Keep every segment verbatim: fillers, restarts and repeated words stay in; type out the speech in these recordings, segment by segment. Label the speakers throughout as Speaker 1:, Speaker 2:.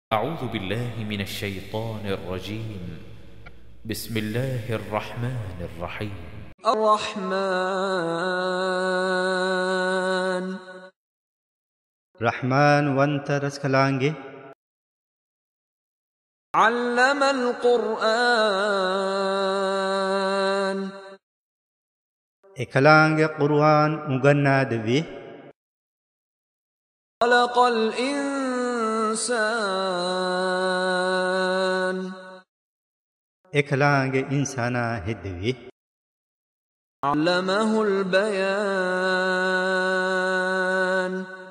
Speaker 1: أعوذ بالله من الشيطان الرجيم. بسم الله الرحمن الرحيم.
Speaker 2: الرحمن
Speaker 3: رحمن وانت رسكلانجي
Speaker 2: علم القرآن
Speaker 3: اكلانجي قرآن مغنى دبي
Speaker 2: خلق الإنسان
Speaker 3: اكلانجي إنسانا هدوي
Speaker 2: علمه البيان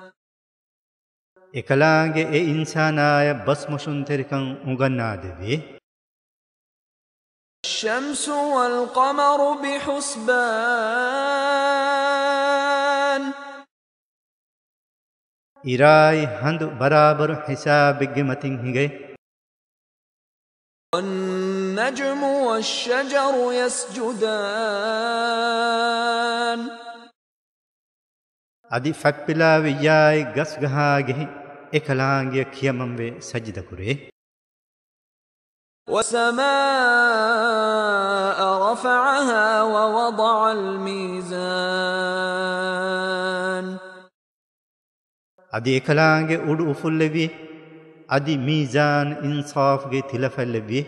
Speaker 3: اكلانجي اي إنسانا بسمشن تركن مغنى دبي
Speaker 2: الشمس والقمر بحسبان
Speaker 3: إراي هند برابر حساب جمتين هيجي
Speaker 2: والنجم والشجر يسجدان
Speaker 3: أدي فبلا وياي غسغهاگه اكلانجي كيممبي سجد كوري
Speaker 2: والسماء رفعها ووضع الميزان
Speaker 3: أدي اكلانجي أدو أفلبي أدي ميزان إنصاف جي تلفلبي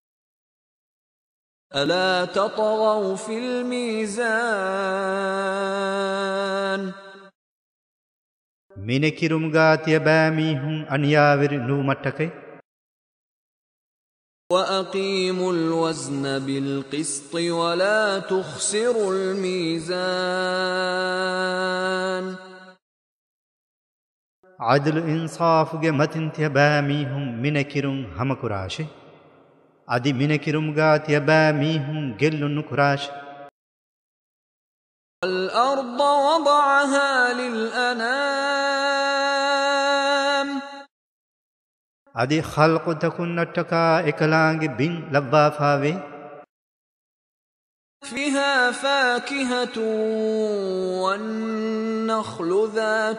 Speaker 2: ألا تطغوا في الميزان
Speaker 3: منكرمغات يباميهم أنياور نومتكي
Speaker 2: وأقيموا الوزن بالقسط ولا تخسروا الميزان
Speaker 3: عدل إنصاف جي متن تيباميهم منكرم همكراش أدي منكرمغات يباميهم جلن نكراش
Speaker 2: والأرض وضعها للأنام
Speaker 3: أدي خلق تكون نتكا إكلانج بين لبافاوي
Speaker 2: فيها فاكهة والنخل ذات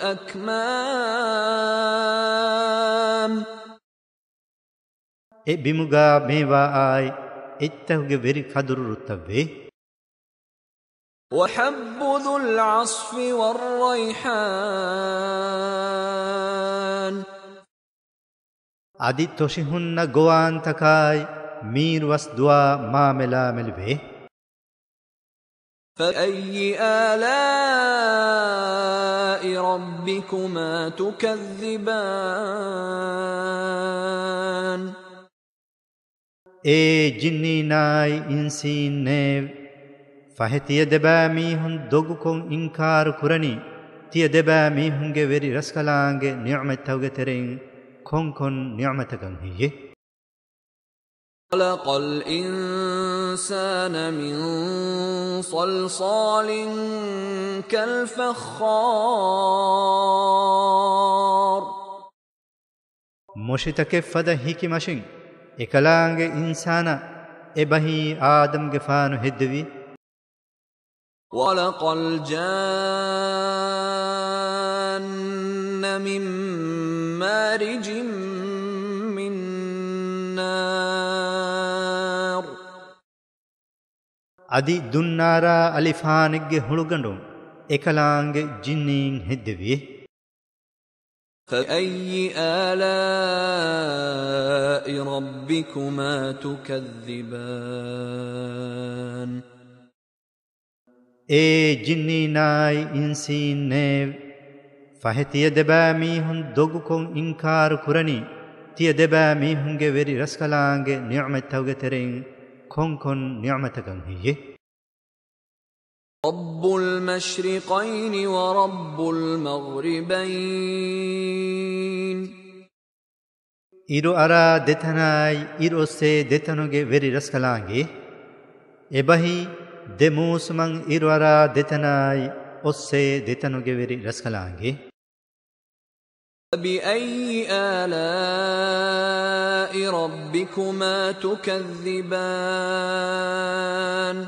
Speaker 2: الأكمام
Speaker 3: إ بمغا ميوا آي إتهوغ بري خدر رتبه
Speaker 2: وحب ذو العصف والريحان
Speaker 3: أدي توشيهن غوان تكاي مير وسدوا ما ملا ملبه
Speaker 2: فأي آلاء ربكما تكذبان
Speaker 3: إي جني ناي إنسي نيو فهتي دباميهن دوغكون إنكار كرني تي دباميهن غيري رسكلانگ نعمتوغ ترين كون كون نعمتكن هي
Speaker 2: خلق الإنسان من صلصال كالفخار
Speaker 3: مشتك فدا هيكي ماشين إكلانگ إنسانا إبهي آدم گفانو هدوي
Speaker 2: ولق الجان من مارج من نار
Speaker 3: أدي دنارا ألفانگ هلوگندو إكلانگ جنين هدوي
Speaker 2: فأي آلاء ربكما تكذبان
Speaker 3: إي جني ناي إنسي نيو فهتي دباميهن دوغكون إنكار كرني تي دباميهن غيري رسكلانگ نعمتوغ ترين كون كون نعمتكن هي
Speaker 2: رب المشرقين ورب المغربين
Speaker 3: إيرو أرا دتناي إيرو سي دتنوغ وري رسكلانگ إبهي دموسمن إيرو أرا دتناي أسي دتنوغ وري رسكلانگ
Speaker 2: فبأي آلاء ربكما تكذبان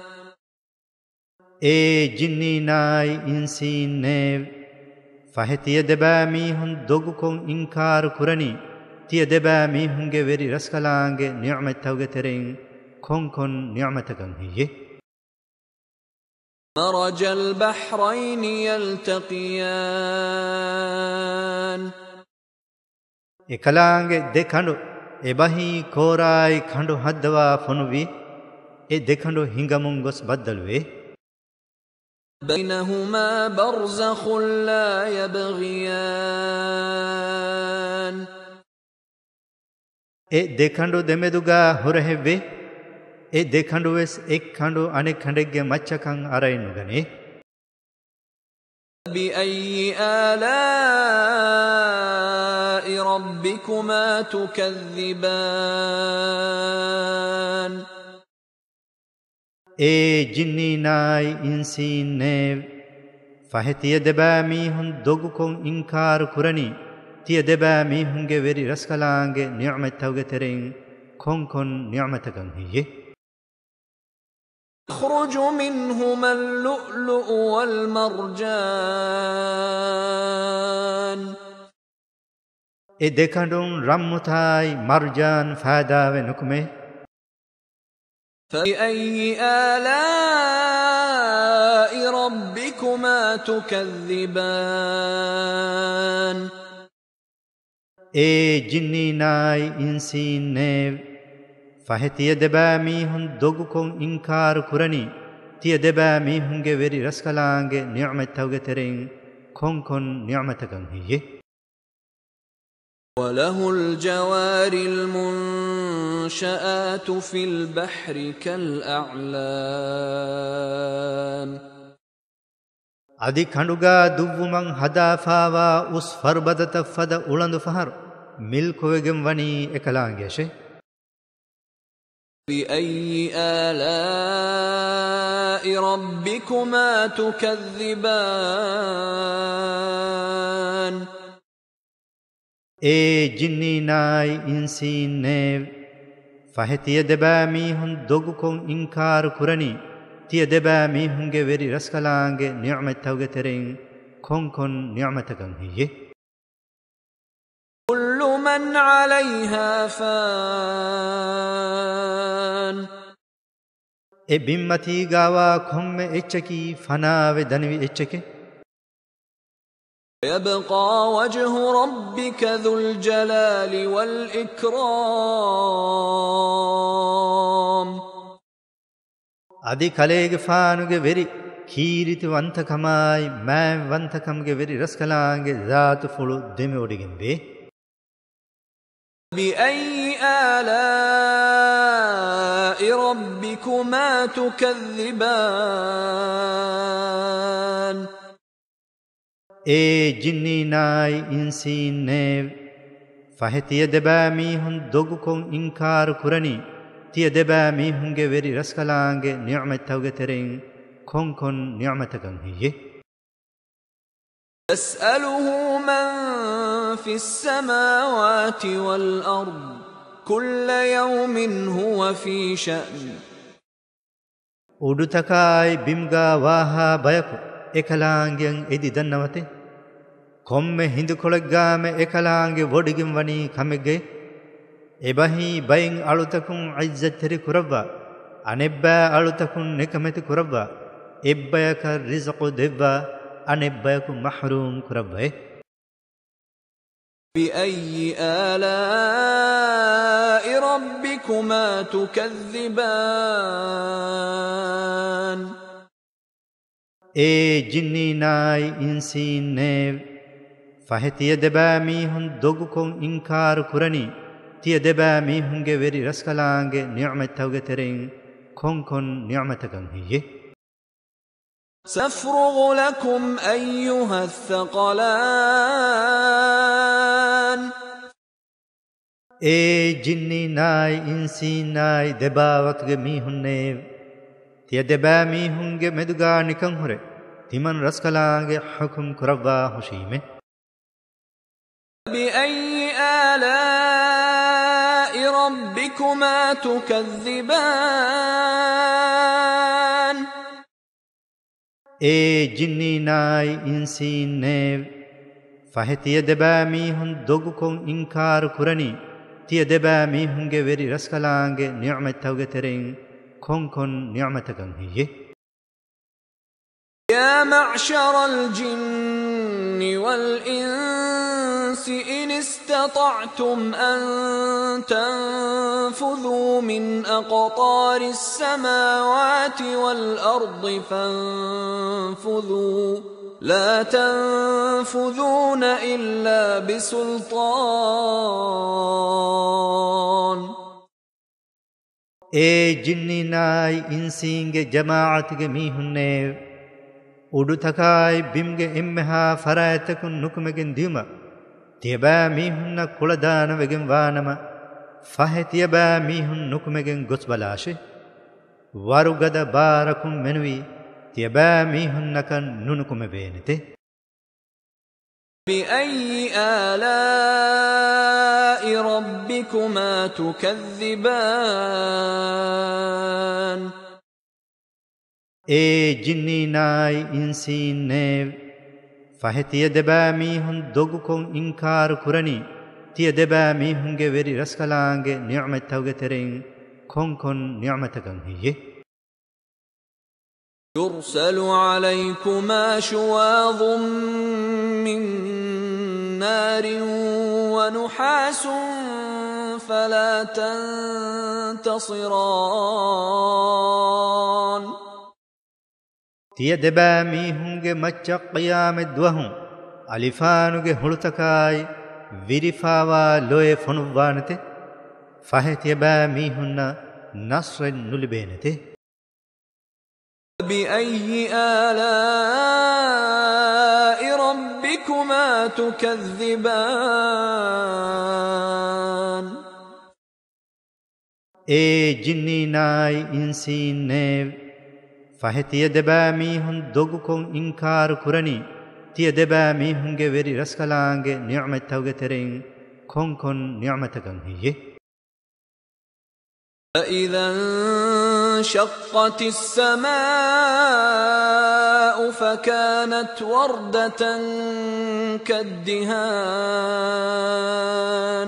Speaker 3: إي جني ناي إنسي نيو فهتي دباميهن دوغكون إنكار كرني තිය දෙබෑ මීහුන්ගේ වෙරි රස්කලාංගේ නියමතවගේ තෙරෙන් කොන් කොන් නියමතකන් හියේ
Speaker 2: مرج البحرين يلتقيان
Speaker 3: එකලාංගේ දෙකඬු එබහි කෝරායි කඬු හද්දවා ෆොනුවි ඒ දෙකඬු හිඟමුන් ගොස් බද්දලුවේ
Speaker 2: بينهما برزخ لا يبغيان
Speaker 3: ඒ දෙකඬු දෙමෙදුගා හොරහෙව්වේ ඒ දෙකඬු වෙස් එක් කඬු අනෙක් කඬෙක්ගේ මච්චකන් අරයින්නුගනේ
Speaker 2: بأي آلاء ربكما تكذبان
Speaker 3: ඒ ජින්නීනායි ඉන්සීන්නේ ෆහතිය දෙබෑ මීහුන් දොගුකොන් ඉන්කාර කුරණි තිය දෙබෑ මීහුන්ගේ වෙරි රස්කලාංගේ නියමතවගේ තෙරෙන් කොන් කොන් නියමතකන් හියේ
Speaker 2: يخرج منهما اللؤلؤ والمرجان
Speaker 3: ඒ දෙකඬුන් රම්මුතායි මර්ජාන් ෆාදාවෙ නුකුමේ
Speaker 2: فبأي آلاء ربكما تكذبان
Speaker 3: ඒ ජින්නීනායි ඉන්සීන්නේ ෆහතිය දෙබෑ මීහුන් දොගුකොන් ඉන්කාර කුරණි තිය දෙබෑ මීහුන්ගේ වෙරි රස්කලාංගේ නියමතවගේ තෙරෙන් කොන් කොන් නියමතකන් හියේ
Speaker 2: وله الجوار المنشآت في البحر كالأعلام
Speaker 3: අදි කඬුගා දුව්වුමන් හදාෆාවා උස් ෆර්බදත ෆද උලඳු ෆහර් මිල්කොවෙගෙන් වනී එකලාංගේෂේ
Speaker 2: بأي آلاء ربكما تكذبان
Speaker 3: ඒ ජින්නීනායි ඉන්සීන්නේ ෆහතිය දෙබෑ මීහුන් දොගුකොන් ඉන්කාර කුරණි තිය දෙබෑ මීහුන්ගේ වෙරි රස්කලාංගේ නියමතවගේ තෙරෙන් කොන් කොන් නියමතකන් හියේ
Speaker 2: كل من عليها فان
Speaker 3: ඒ බිම්මතී ගාවා කොම්මෙ එච්චකි ෆනාවෙ දනිවි එච්චකේ
Speaker 2: يبقى وجه ربك ذو الجلال والإكرام
Speaker 3: අදි කලේගේ ෆානුගේ වෙරි කීරිති වන්තකමයි මෑ වන්තකම්ගේ වෙරි රස්කලාංගේ ذات ෆුළු දෙමෙ ඔඩිගෙන් වේ
Speaker 2: بأي آلاء ربكما تكذبان
Speaker 3: ඒ ජින්නීනායි ඉන්සීන්නේ ෆහතිය දෙබෑ මීහුන් දොගුකොන් ඉන්කාර කුරණි තිය දෙබෑ මීහුන්ගේ වෙරි රස්කලාංගේ නියමතවගේ තෙරෙන් කොන් කොන් නියමතකන් හියේ
Speaker 2: يسأله من في السماوات والأرض كل يوم هو في شأن
Speaker 3: උඩුතකායි බිම්ගා වාහා බයකු එකලාංගෙන් එදි දන්නවතේ කොම්මෙ හිඳුකොළගාම එකලාංගේ වොඩිගින් වනී කමෙගේ එබහි බයින් අලුතකුන් ඉස්සතෙරි කුරබ්වා අනෙබ්බා අලුතකුන් නිකමෙති කුරබ්වා එබ්බයක රිස්කු දෙව්වා අනෙබ්බයකු මහරූම් කුරබ්වේ
Speaker 2: بأي آلاء ربكما تكذبان
Speaker 3: ඒ ජින්නීනායි ඉන්සීන්නේ ෆහතිය දෙබෑ මීහුන් දොගුකොන් ඉන්කාර කුරණි තිය දෙබෑ මීහුන්ගේ වෙරි රස්කලාංගේ නියමතවගේ තෙරෙන් කොන් කොන් නියමතකන් හියේ
Speaker 2: سأفرغ لكم أيها الثقلان
Speaker 3: ඒ ජින්නීනායි ඉන්සීනායි දෙබාවත්ගේ මීහුන්නේ තිය දෙබෑ මීහුන්ගේ මෙදුගා නිකන් හොරේ තිමන් රස්කලාංගේ හුකුම් කරවවා හොෂීමේ
Speaker 2: بأي آلاء ربكما تكذبان
Speaker 3: ඒ ජින්නීනායි ඉන්සීන්නේ ފަހެތިޔ ދެބައި މީހުން ދޮގުކޮށް އިންކާރު ކުރަނީ ތިޔ ދެބައި މީހުންގެ ވެރި ރަސްކަލާންގެ ނިޢުމަތްތަވْގެ ތެރެއިން ކޮން ކޮން ނިޢުމަތަކަށް ހިއްޔެވެ
Speaker 2: يا معشر الجن والإنس إن استطعتم أن تنفذوا من أقطار السماوات والأرض فانفذوا لا تنفذون إلا بسلطان
Speaker 3: اے جنّيناي إنسينگے جماعتگے ميهُنّے ಉಡುತಕಾಯ್ ಬಿಮ್ಗೆ ಎಮ್ಮೆಹಾ ಫರಾಯತಕುನ್ ನುಕುಮೆಗೆನ್ ದಿಯುಮ ತಿಯಬಾ ಮೀಹುನ್ನ ಕುಳದಾನವೆಗೆನ್ ವಾನಮ ಫಹೆ ತಿಯಬಾ ಮೀಹುನ್ ನುಕುಮೆಗೆನ್ ಗೊಸ್ಬಲಾಶೆ ವರುಗದ ಬಾರಕುನ್ ಮೆನುವಿ ತಿಯಬಾ ಮೀಹುನ್ನಕನ್ ನುನುಕುಮೆ ಬೇನೆತೆ
Speaker 2: بأي آلاء ربكما تكذبان
Speaker 3: اے جنّيناي إنسينّے فهتية دبا ميهن دوغكون إنكار كرني تية دبا ميهنگے وری رسكلانگے نعمت توگے ترين كون كون نعمتكن هي
Speaker 2: يرسل عليكما شواظ من نار ونحاس فلا تنتصران
Speaker 3: තිය දෙබෑ මීහුන්ගේ මච්චක් क़ියාමෙත් දුවහුන් අලිෆානුගේ හුළුතකායි විරිෆාවා ලොයේ ෆොනුවානතේ ෆහෙ තියබෑ මීහුන්න නස්රෙන් නුලිබේනතේ
Speaker 2: بأي آلاء ربكما تكذبان
Speaker 3: ඒ ජින්නීනායි ඉන්සීන්නේ ಫಹೆತಿಯ ದೆಬಾ ಮೀಹುನ್ ದೊಗುಕೊಂ ಇನ್ಕಾರು ಕುರನಿ ತಿಯ ದೆಬಾ ಮೀಹುನ್ಗೆ ವೆರಿ ರಸ್ಕಲಾಂಗೆ ನಿಅಮತ್ ತವಗೆ ತೆರೆಯಿನ್ ಕೊಂ ಕೊಂ ನಿಅಮತಕಂ ಹಿಯೆ
Speaker 2: فإذا انشقت السماء فكانت وردة كالدهان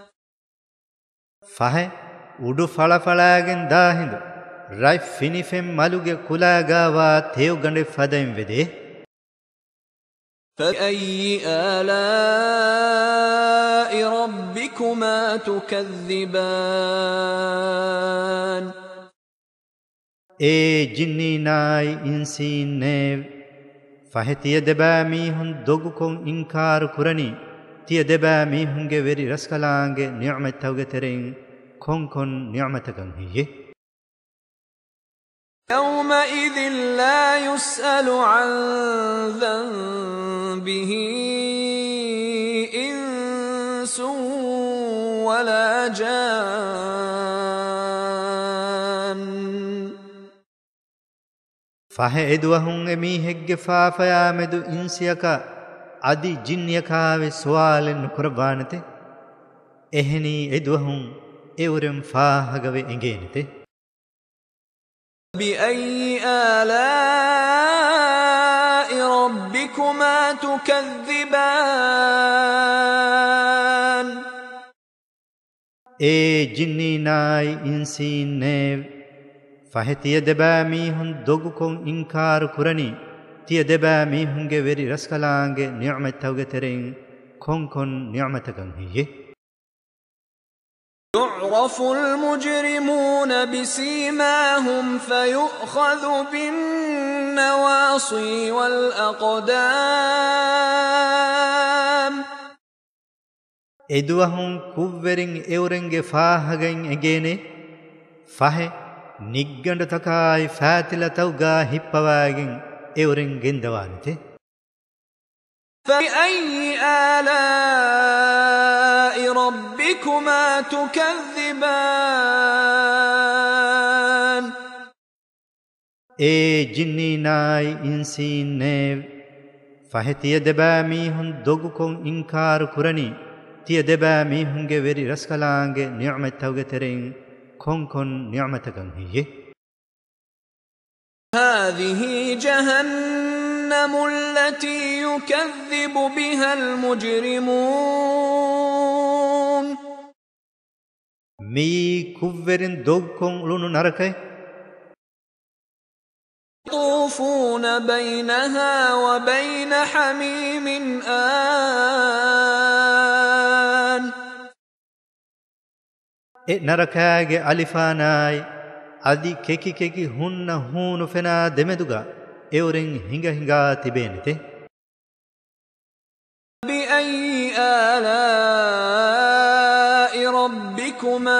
Speaker 3: فهೆ ಉಡು ಫಳಫಳಾಗೆನ್ ದಾಹಿಂದು ರೈ ಫಿನಿಫೆಂ ಮಲುಗೆ ಕುಲಾಗಾವಾ ತೇವ್ ಗಂಡೆ ಫದೆಂ ವೆದೆ
Speaker 2: فأي آلاء ربكما تكذبان
Speaker 3: اے جنّيناي إنسينّے فهتية دبا ميهن دوغكون إنكار كرني تية دبا ميهنگے وری رسكلانگے نعمت توگے ترين كون كون نعمتكن هي
Speaker 2: يومئذ لا يسأل عن ذنبه إنس ولا جان
Speaker 3: فهي ادوهن ميهگge فافيا مدو انسيكا ادي جنيكاوي سوال نكربانته ehni edwahun eurem faahagawe engenete
Speaker 2: بأي آلاء ربكما تكذبان
Speaker 3: اے جنّيناي إنسينّے فهتية دبا ميهن دوغكون إنكار كرني تية دبا ميهنگے وری رسكلانگے نعمت توگے ترين كون كون نعمتكن هي
Speaker 2: يعرف المجرمون بسيماهم فيؤخذ بالنواصي والأقدام
Speaker 3: එදුවහුන් කුව්වෙරින් එවුරෙන්ගේ ފާހަގެන් އެގޭނެ ފަހެ ނިއްގަނޑ ތަކާއި ފައިތިލަ ތަوْގާ ހިއްޕަވައިގެން އެވުރෙން ގެންދަވާނެތެ
Speaker 2: فبأي آلاء ربكما تكذبان
Speaker 3: اے جنّيناي إنسينّے فهتية دبا ميهن دوغكون إنكار كرني تية دبا ميهنگے وری رسكلانگے نعمت توگے ترين كون كون نعمتكن هي
Speaker 2: هذه جهنم التي يكذب بها المجرمون
Speaker 3: مي كوفرين دوغكم لونو نركي
Speaker 2: يطوفون بينها وبين حميم آن
Speaker 3: إ نركاغي ألفاناي أدي كيكي كيكي هن هون فنا دمدوغا إورين هنگا هنگا تبينته
Speaker 2: بأي آلاء ربكما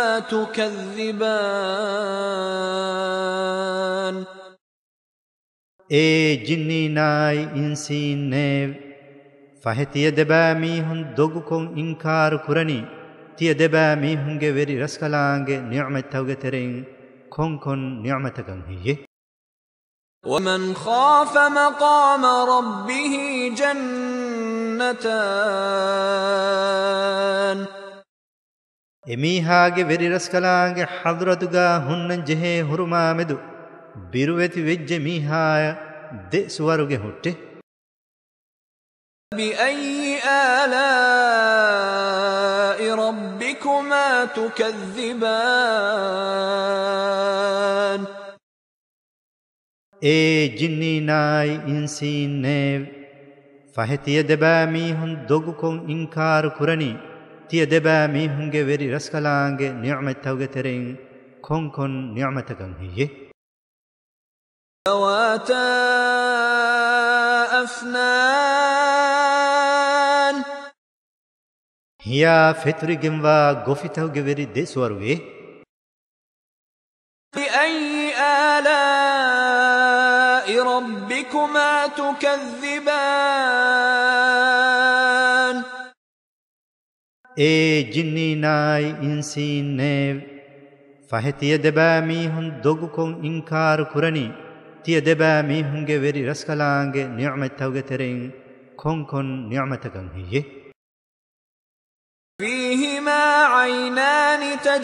Speaker 2: تكذبان
Speaker 3: إي جني ناي إنسين نيو فهتي دبامي هن دوغكم إنكار كرني تي دبامي هنگه وري رسكلانگه نعمت توگه ترين كون كون نعمتكن هي
Speaker 2: ومن خاف مقام ربه جنتان
Speaker 3: එමීහාගේ වෙරි රස්කලාගේ හදරතුගා හුන්නන් ජෙහේ හුරුමා මෙදු බිරුවෙති වෙජ්ජ මීහාය දෙ සුවරුගේ හුට්ටේ
Speaker 2: بأي آلاء ربكما تكذبان
Speaker 3: ඒ ජින්නී නායි ඉන්සීන් නේව් ෆහෙතිය දෙබෑමී හුන් දොගුකොන් ඉන්කාර කුරණී තිය දෙබෑමී හුන්ගේ වෙරි රස්කලාගේ නියමත් තවගේ තෙරෙන් කොන් කොන් නියමතකන් හියේ
Speaker 2: ذواتا أفنان
Speaker 3: හියා ෆෙතුරිගෙන්වා ගොෆිතවගේ වෙරි දෙස්වරුවේ
Speaker 2: بأي آلاء ربكما تكذبان
Speaker 3: ඒ ජින්නී නායි ඉන්සීන් නේව් ෆහෙතිය දෙබෑමී හුන් දොගුකොන් ඉන්කාර කුරණී තිය දෙබෑමී හුන්ගේ වෙරි රස්කලාගේ නියමත් තවගේ තෙරෙන් කොන් කොන් නියමතකන් හියේ
Speaker 2: فيهما عينان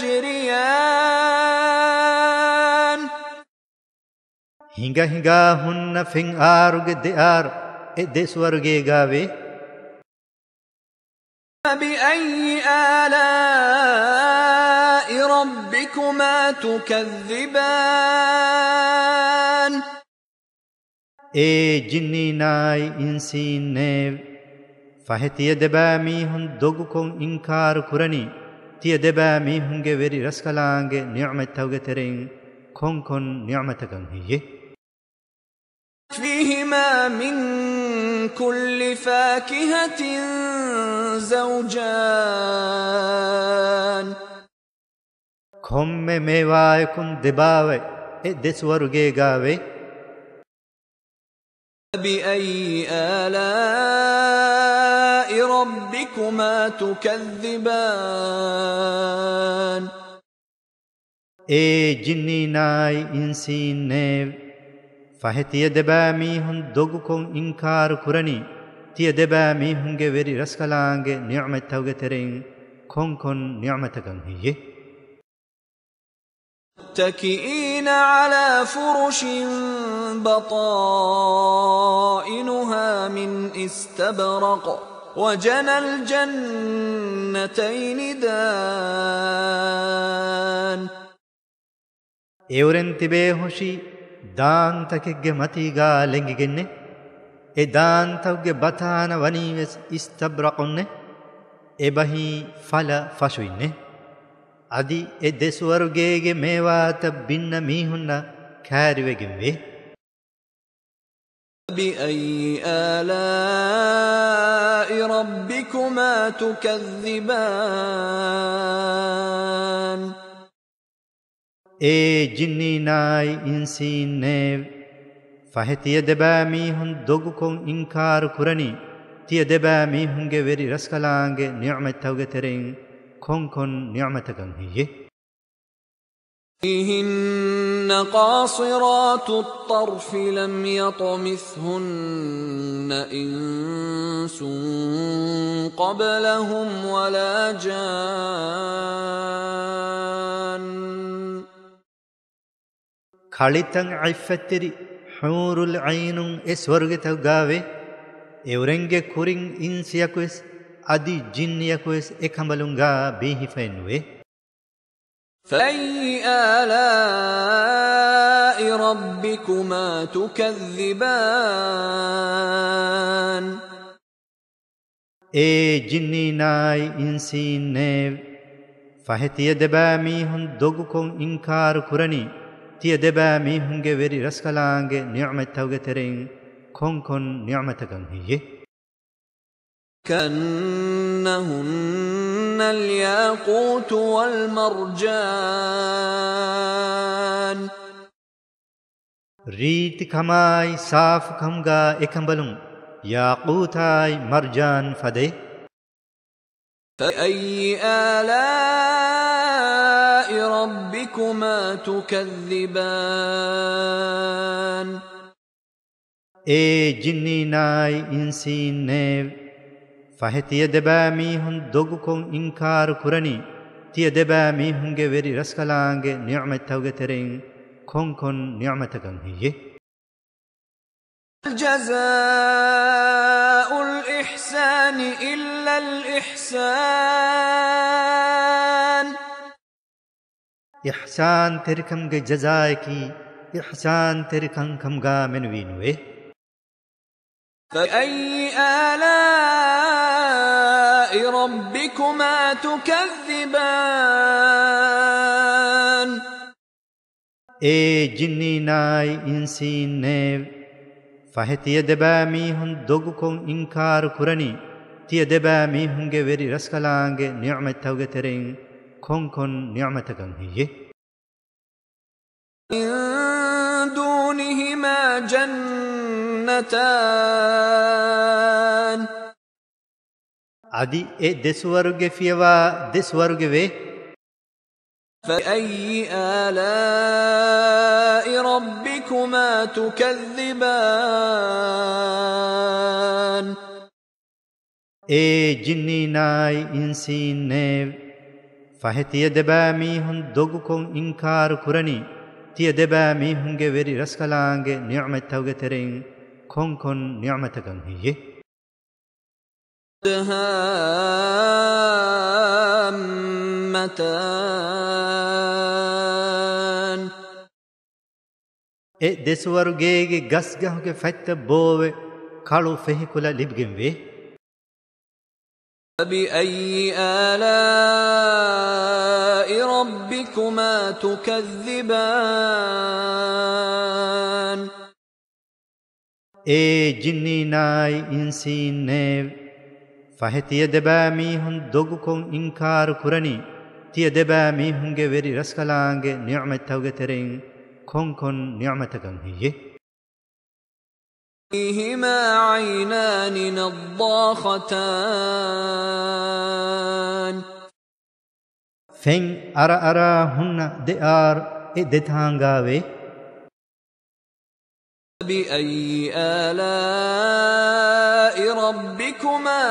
Speaker 2: تجريان
Speaker 3: හිඟ හිඟා හුන්න ෆෙන් ආරුගේ දෙආර් එ දෙස්වරුගේ ගාවේ
Speaker 2: فبأي آلاء ربكما تكذبان
Speaker 3: ඒ ජින්නී නායි ඉන්සීන් නේව් ෆහෙතිය දෙබෑමී හුන් දොගුකොන් ඉන්කාර කුරණී තිය දෙබෑමී හුන්ගේ වෙරි රස්කලාගේ නියමත් තවගේ තෙරෙන් කොන් කොන් නියමතකන් හියේ
Speaker 2: فيهما من كل فاكهة زوجان
Speaker 3: කොම්මෙ මේවායකුන් දෙබාවයි එ දෙස්වරුගේ ගාවේ
Speaker 2: فبأي آلاء ربكما تكذبان
Speaker 3: ඒ ජින්නී නායි ඉන්සීන් නේව් ෆහෙතිය දෙබෑමී හුන් දොගුකොන් ඉන්කාර කුරණී තිය දෙබෑමී හුන්ගේ වෙරි රස්කලාගේ නියමත් තවගේ තෙරෙන් කොන් කොන් නියමතකන් හියේ
Speaker 2: متكئين على فرش بطائنها من استبرق وجنى الجنتين دان
Speaker 3: එවරෙන් තිබේ හොෂි දාන්තකෙක්ගේ මතීගා ලෙංගිගෙන්නේ ඒ දාන්තවගේ බතාන වනීවෙස් ඉස්තබ්රකොන්නේ එබහි ඵල ෆෂුයින්නේ අදි ඒ දෙස්වරුගේගේ මේවාත බින්න මීහුන්න කෑරිවෙගෙන් වේ
Speaker 2: بأي آلاء ربكما تكذبان
Speaker 3: ඒ ජින්නී නායි ඉන්සීන් නේව් ෆහෙතිය දෙබෑමී හුන් දොගුකොන් ඉන්කාර කුරණී තිය දෙබෑමී හුන්ගේ වෙරි රස්කලාගේ නියමත් තවගේ තෙරෙන් කොන් කොන් නියමතකන් හියේ
Speaker 2: فيهن قاصرات الطرف لم يطمثهن إنس قبلهم ولا جان
Speaker 3: කලිතන් අයිෆත්තෙරි හූරුල් අයිනුන් එ ස්වර්ගෙතව ගාවේ එවරෙන්ගේ කුරින් ඉන්සියකුස් අදි ජින්නියකුස් එකඹලුන්ගා බීහිෆෙන්වේ
Speaker 2: فأي آلاء ربكما تكذبان
Speaker 3: ඒ ජින්නීනායි ඉන්සීන්නේ ෆහතිය දෙබෑ මීහුන් දොගුකොන් ඉන්කාරු කුරණි තිය දෙබෑ මීහුන්ගේ වෙරි රස්කලාංගේ නියමතවගේ තෙරෙන් කොන්කොන් නියමතකන් හියේ
Speaker 2: كأنهن الياقوت والمرجان
Speaker 3: රීති කමයි සාෆ් කම්ගා එකඹලුන් යාකූතයි මර්ජාන් ෆදේ
Speaker 2: فأي آلاء ربكما تكذبان
Speaker 3: ඒ ජින්නීනායි ඉන්සීන්නේ ෆහතිය දෙබෑ මීහුන් දොගුකොන් ඉන්කාරු කුරණි තිය දෙබෑ මීහුන්ගේ වෙරි රස්කලාංගේ නියමතවගේ තෙරෙන් කොන්කොන් නියමතකන් හියේ
Speaker 2: جزاء الإحسان إلا الإحسان
Speaker 3: ඉහ්සාන් තෙරිකම්ගේ ජසායකි ඉහ්සාන් තෙරිකම් කම්ගා මෙනවීනුවේ
Speaker 2: فأي آلاء ربكما تكذبان
Speaker 3: ඒ ජින්නීනායි ඉන්සීන්නේ ෆහතිය දෙබෑ මීහුන් දොගුකොන් ඉන්කාරු කුරණි තිය දෙබෑ මීහුන්ගේ වෙරි රස්කලාංගේ නියමතවගේ තෙරෙන් කොන්කොන් නියමතකන් හියේ
Speaker 2: من دونهما جنتان
Speaker 3: අදි ඒ දෙස්වරුගේ ෆියවා දෙස්වරුගේ වේ
Speaker 2: فأي آلاء ربكما تكذبان
Speaker 3: ඒ ජින්නීනායි ඉන්සීන්නේ ෆහතිය දෙබෑ මීහුන් දොගුකොන් ඉන්කාරු කුරණි තිය දෙබෑ මීහුන්ගේ වෙරි රස්කලාංගේ නියමතවගේ තෙරෙන් කොන්කොන් නියමතකන් හියේ
Speaker 2: دهامتان
Speaker 3: ඒ දෙස්වරුගේගේ ගස්ගහුගේ ෆැත්ත බෝවේ කළු ෆෙහිකුල ලිබ්ගෙන් වේ
Speaker 2: فبأي آلاء ربكما تكذبان
Speaker 3: ඒ ජින්නීනායි ඉන්සීන්නේ ෆහතිය දෙබෑ මීහුන් දොගුකොන් ඉන්කාරු කුරණි තිය දෙබෑ මීහුන්ගේ වෙරි රස්කලාංගේ නියමතවගේ තෙරෙන් කොන්කොන් නියමතකන් හියේ
Speaker 2: فيهما عينان نضاختان
Speaker 3: ෆෙන් අර අරා හුන්න දෙආර් ඒ දෙතාංගාවේ
Speaker 2: فبأي آلاء ربكما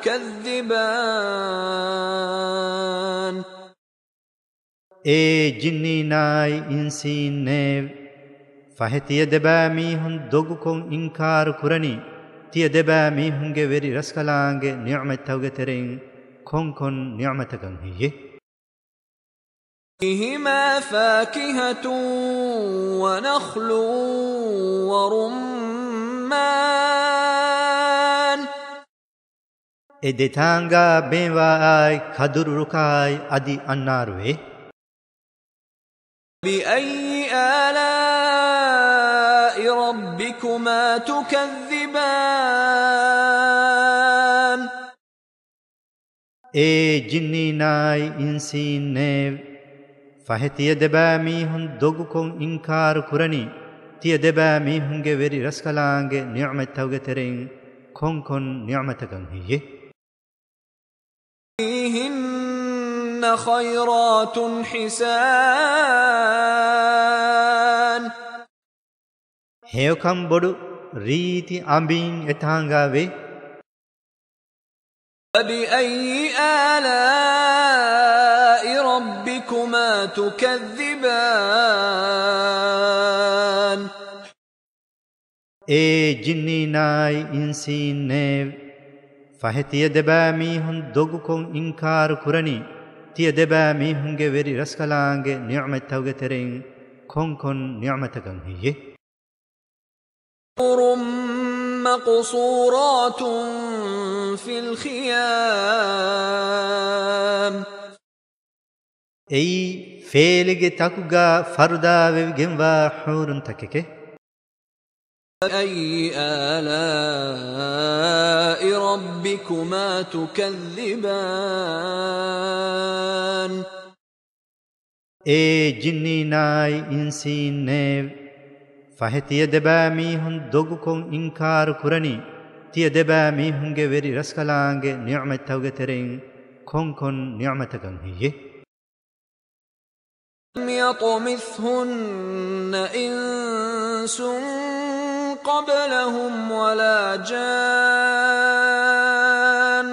Speaker 2: تكذبان
Speaker 3: ඒ ජින්නීනායි ඉන්සීන්නේ ෆහතිය දෙබෑ මීහුන් දොගුකොන් ඉන්කාරු කුරණි තිය දෙබෑ මීහුන්ගේ වෙරි රස්කලාංගේ නියමතවගේ තෙරෙන් කොන්කොන් නියමතකන් හියේ
Speaker 2: فيهما فاكهة ونخل ورمان
Speaker 3: ඒ දෙතාංගා බේවායි කදුරු රුකායි අදි අන්නාරුවේ
Speaker 2: بأي آلاء ربكما تكذبان
Speaker 3: ඒ ජින්නීනායි ඉන්සීන්නේ ෆහතිය දෙබෑ මීහුන් දොගුකොන් ඉන්කාරු කුරණි තිය දෙබෑ මීහුන්ගේ වෙරි රස්කලාංගේ නියමතවගේ තෙරෙන් කොන්කොන් නියමතකන් හියේ
Speaker 2: فيهن خيرات حسان
Speaker 3: හේවකම් බොඩු රීති අඹින් එතාංගාවේ
Speaker 2: فبأي آلاء ربكما تكذبان
Speaker 3: ඒ ජින්නීනායි ඉන්සීන්නේව ފަހެތިޔ ދެބައި މީހުން ދޮގުކޮށް އިންކާރު ކުރަނީ ތިޔ ދެބައި މީހުންގެ ވެރި ރަސްކަލާންގެ ނިޢުމަތްތަވْގެ ތެރެއިން ކޮން ކޮން ނިޢުމަތަކަށް ހިއްޔެ
Speaker 2: حور مقصورات في الخيام
Speaker 3: އެއީ ފޭލިގެ ތަކުގައި ފަރުދާވެވި ގެންވާ ޙޫރުން ތަކެކެ
Speaker 2: فَبِأَيِّ آلَاءِ رَبِّكُمَا تُكَذِّبَانِ
Speaker 3: އޭ ޖިންނީނާއި އިންސީންނޭވެ ފަހެތިޔ ދެބައި މީހުން ދޮގުކޮށް އިންކާރު ކުރަނީ ތިޔ ދެބައި މީހުންގެ ވެރި ރަސްކަލާންގެ ނިޢުމަތްތަވْގެ ތެރެއިން ކޮން ކޮން ނިޢުމަތަކަށް ހިއްޔެ
Speaker 2: لم يطمثهن إنس قبلهم ولا جان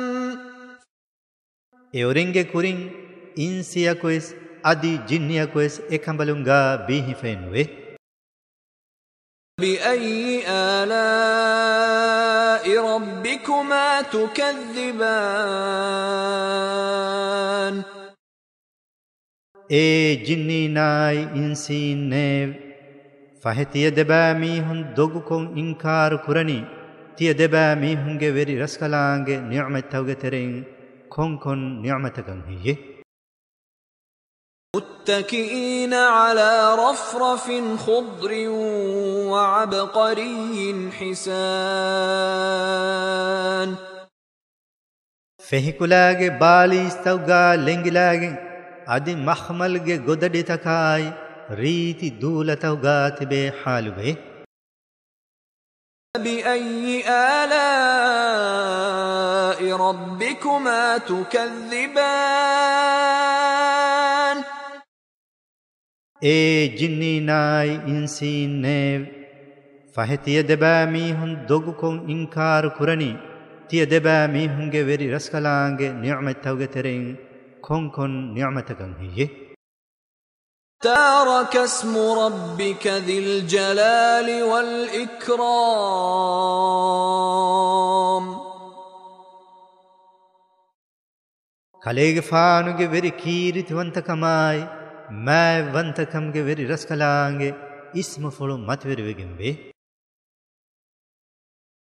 Speaker 3: އެއުރިންގެ ކުރިން އިންސިއަކުވެސް އަދި ޖިންނިއަކުވެސް އެކަނބަލުންގައި ބީހިފައިނުވެ
Speaker 2: بِأَيِّ آلَاءِ رَبِّكُمَا تُكَذِّبَانِ
Speaker 3: އޭ ޖިންނީނާއި އިންސީންނޭވެ ފަހެތިޔ ދެބައި މީހުން ދޮގުކޮށް އިންކާރު ކުރަނީ ތިޔ ދެބައި މީހުންގެ ވެރި ރަސްކަލާންގެ ނިޢުމަތްތަވْގެ ތެރެއިން ކޮން ކޮން ނިޢުމަތަކަށް ހިއްޔެ
Speaker 2: متكئين على رفرف خضر وعبقري حسان
Speaker 3: ފެހިކުލައިގެ ބާލީސްތަوْގައި ލެނގިލައިގެން އަދި މަޚްމަލްގެ ގޮދަޑިތަކާއި ރީތި ދޫލަތަوْގައި ތިބޭ ޙާލުވެ
Speaker 2: فَبِأَيِّ آلَاءِ رَبِّكُمَا تُكَذِّبَانِ
Speaker 3: އޭ ޖިންނީނާއި އިންސީންނޭވެ ފަހެތިޔ ދެބައި މީހުން ދޮގުކޮށް އިންކާރު ކުރަނީ ތިޔ ދެބައި މީހުންގެ ވެރި ރަސްކަލާންގެ ނިޢުމަތްތަވْގެ ތެރެއިން ކޮން ކޮން ނިޢުމަތަކަށް ހިއްޔެ
Speaker 2: تبارك اسم ربك ذي الجلال والإكرام
Speaker 3: ಕಲೆಗೆ ಫಾನುಗೆ ವೆರಿ ಕೀರಿತಿವಂತಕಮಾಯಿ ಮೈ ವಂತಕಂಗೆ ವೆರಿ ರಸ್ಕಲಾಂಗೆ ಇಸ್ಮ ಫುಳು ಮತ್ವೆರಿವೆಗೆಂಬೆ